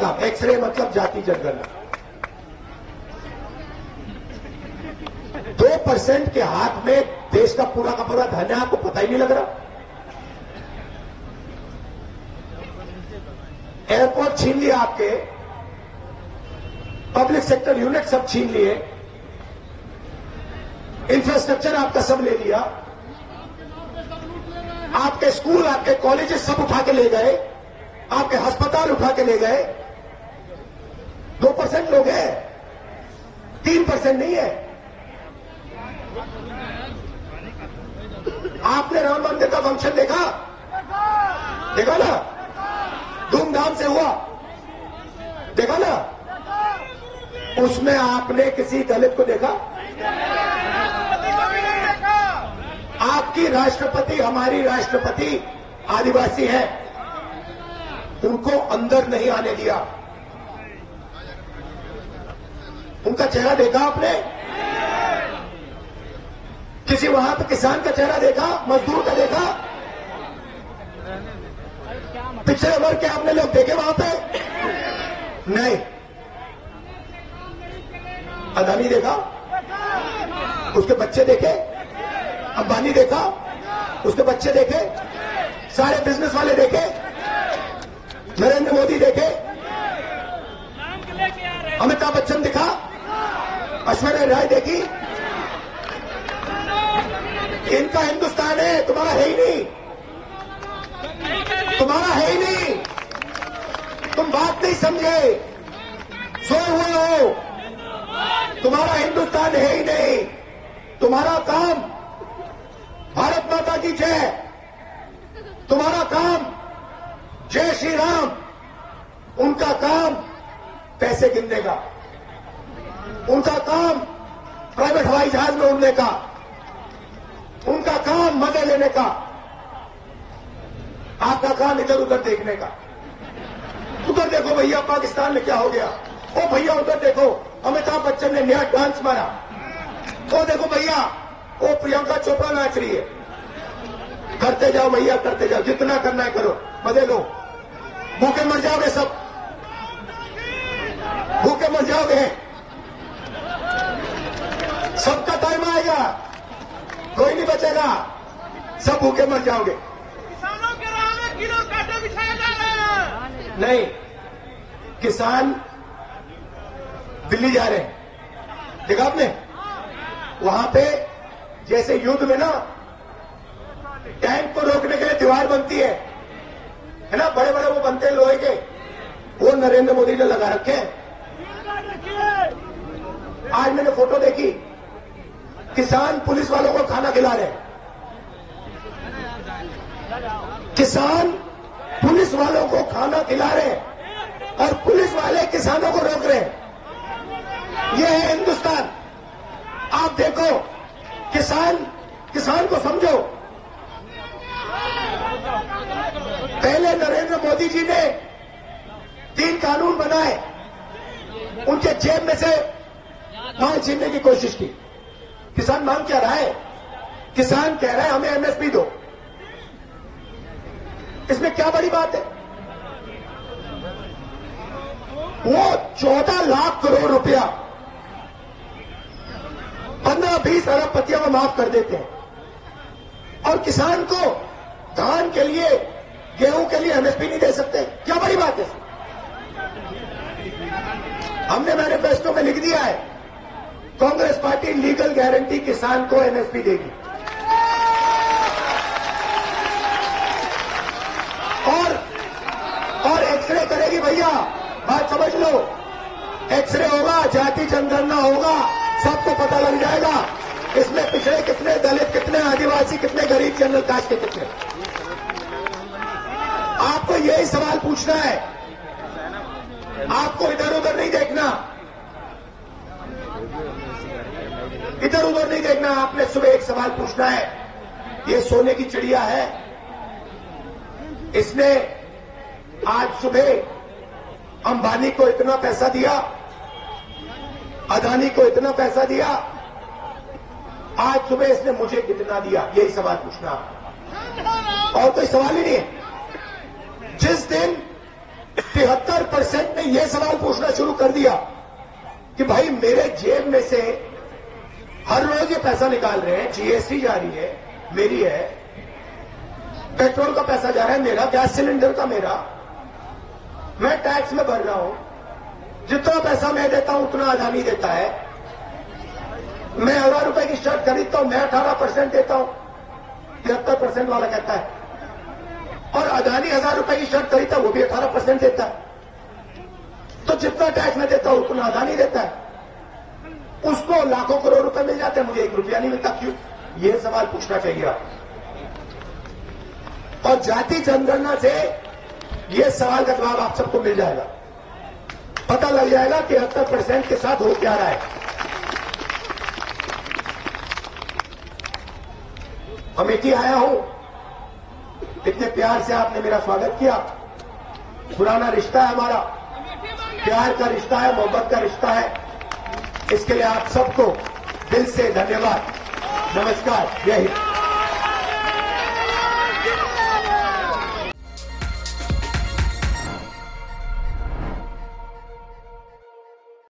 X ray मतलब जाति जनगणना। 2% के हाथ में देश का पूरा धन है, आपको पता ही नहीं लग रहा। एयरपोर्ट छीन लिया आपके, पब्लिक सेक्टर यूनिट सब छीन लिए, इंफ्रास्ट्रक्चर आपका सब ले लिया, आपके स्कूल आपके कॉलेजेस सब उठा के ले गए, आपके अस्पताल उठा के ले गए। 2% लोग हैं, 3% नहीं है। आपने राम मंदिर का फंक्शन देखा ना, धूमधाम से हुआ, देखा ना? उसमें आपने किसी दलित को देखा? आपकी राष्ट्रपति, हमारी राष्ट्रपति आदिवासी है, उनको अंदर नहीं आने दिया। उनका चेहरा देखा आपने? किसी वहां पे किसान का चेहरा देखा, मजदूर का देखा? पिछले वर्ग के आपने लोग देखे वहां पे? नहीं। अदानी देखा, उसके बच्चे देखे, अंबानी देखा, उसके बच्चे देखे, सारे बिजनेस वाले देखे, नरेंद्र मोदी देखे, अमिताभ बच्चन दिखा, ऐश्वर्या राय देखी। इनका हिंदुस्तान है, तुम्हारा है ही नहीं, तुम्हारा है ही नहीं। तुम बात नहीं समझे, सोए हुए हो। तुम्हारा हिंदुस्तान है ही नहीं। तुम्हारा काम भारत माता की जय, तुम्हारा काम जय श्री राम, उनका काम पैसे गिनने का, उनका काम प्राइवेट हवाई जहाज में उड़ने का, उनका काम मजे लेने का, आपका काम इधर उधर देखने का। उधर देखो भैया पाकिस्तान में क्या हो गया, ओ भैया उधर देखो अमिताभ बच्चन ने नया डांस मारा, ओ देखो भैया ओ प्रियंका चोपड़ा नाच रही है। करते जाओ भैया, करते जाओ, जितना करना है करो, मजे लो। भूखे मर जाओगे सब, भूखे मर जाओगे। सबका टाइम आएगा, कोई नहीं बचेगा, सब भूखे मर जाओगे। किसानों के राह में किलो कांटे बिछाए जा रहे हैं। नहीं, किसान दिल्ली जा रहे हैं, देखा आपने? वहां पे जैसे युद्ध में ना टैंक को रोकने के लिए दीवार बनती है ना, बड़े बड़े वो बनते हैं लोहे के, वो नरेंद्र मोदी ने लगा रखे हैं। आज मैंने फोटो देखी, किसान पुलिस वालों को खाना खिला रहे हैं, किसान पुलिस वालों को खाना खिला रहे हैं और पुलिस वाले किसानों को रोक रहे हैं। यह है हिंदुस्तान। आप देखो, किसान को समझो। पहले नरेंद्र मोदी जी ने 3 कानून बनाए, उनके जेब में से माल छीनने की कोशिश की। किसान मांग क्या रहा है? किसान कह रहा है हमें एमएसपी दो। इसमें क्या बड़ी बात है? वो 14 लाख करोड़ रुपया 15-20 अरबपतियों को माफ कर देते हैं और किसान को धान के लिए, गेहूं के लिए एमएसपी नहीं दे सकते। क्या बड़ी बात है? हमने मैनिफेस्टो में लिख दिया है, कांग्रेस पार्टी लीगल गारंटी किसान को एमएसपी देगी और एक्सरे करेगी। भैया बात समझ लो, एक्सरे होगा, जाति जनगणना होगा, सबको पता लग जाएगा इसमें पिछड़े कितने, दलित कितने, आदिवासी कितने, गरीब जनरल कास्ट के कितने। आपको यही सवाल पूछना है, आपको इधर उधर नहीं देखना, इधर उधर नहीं देखना। आपने सुबह एक सवाल पूछना है, ये सोने की चिड़िया है, इसने आज सुबह अंबानी को इतना पैसा दिया, अदानी को इतना पैसा दिया, आज सुबह इसने मुझे कितना दिया, यही सवाल पूछना और कोई सवाल ही नहीं है। जिस दिन 73% ने यह सवाल पूछना शुरू कर दिया कि भाई मेरे जेब में से हर रोज ये पैसा निकाल रहे हैं, जीएसटी जा रही है मेरी है, पेट्रोल का पैसा जा रहा है मेरा, गैस सिलेंडर का मेरा, मैं टैक्स में भर रहा हूं, जितना पैसा मैं देता हूं उतना अदानी देता है, मैं 1000 रुपए की शर्ट खरीदता हूं, मैं 18% देता हूं, 73% वाला कहता है, और अदानी 1000 रुपए की शर्ट खरीदता है वो भी 18% देता है। तो जितना टैक्स मैं देता हूं उतना अदानी देता है, उसको लाखों करोड़ रुपए मिल जाते हैं, मुझे 1 रुपया नहीं मिलता, क्यों? ये सवाल पूछना चाहिए आप। और जाति जनगणना से ये सवाल का जवाब आप सबको मिल जाएगा, पता लग जाएगा कि 73% के साथ हो क्या रहा है। अमेठी आया हूं, इतने प्यार से आपने मेरा स्वागत किया, पुराना रिश्ता है हमारा, प्यार का रिश्ता है, मोहब्बत का रिश्ता है, इसके लिए आप सबको दिल से धन्यवाद। नमस्कार, जय हिंद।